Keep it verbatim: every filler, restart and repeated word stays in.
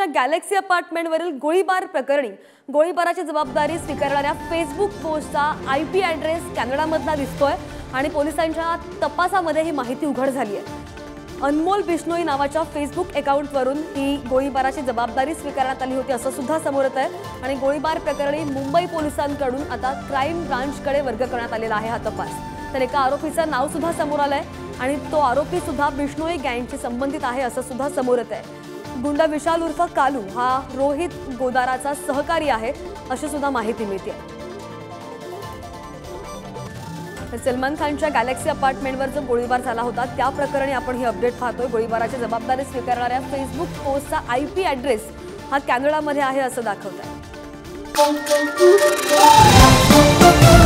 खानच्या गॅलेक्सी अपार्टमेंटवरील गोळीबार प्रकरणी गोळीबाराची जबाबदारी स्वीकारणाऱ्या फेसबुक पोस्टचा आयपी ॲड्रेस कॅनडामधला दिसतोय आणि पोलिसांच्या तपासामध्ये ही माहिती उघड झाली आहे। अनमोल बिश्नोई नावाच्या फेसबुक अकाउंटवरून ही गोळीबाराची जबाबदारी स्वीकारण्यात आली होती असं सुद्धा समोर येत आहे आणि गोळीबार प्रकरणी मुंबई पोलिसांकडून आता क्राईम ब्रांचकडे वर्ग करण्यात आलेला आहे हा तपास। तर एका आरोपीचं नाव सुद्धा समोर आलंय आणि तो आरोपी सुद्धा बिश्नोई गँगशी संबंधित आहे असं सुद्धा समोर येत आहे। गुंडा विशाल उर्फ कालू हा रोहित गोदाराचा सहकारी आहे अशी सुद्धा माहिती मिळते। सलमान खानच्या गॅलेक्सी अपार्टमेंटवर जो गोळीबार झाला होता त्या प्रकरणी आपण ही अपडेट पाहतोय। गोळीबाराची जबाबदारी स्वीकारणाऱ्या फेसबुक पोस्टचा आयपी ॲड्रेस हा कॅनडामध्ये आहे असं दाखवत आहे।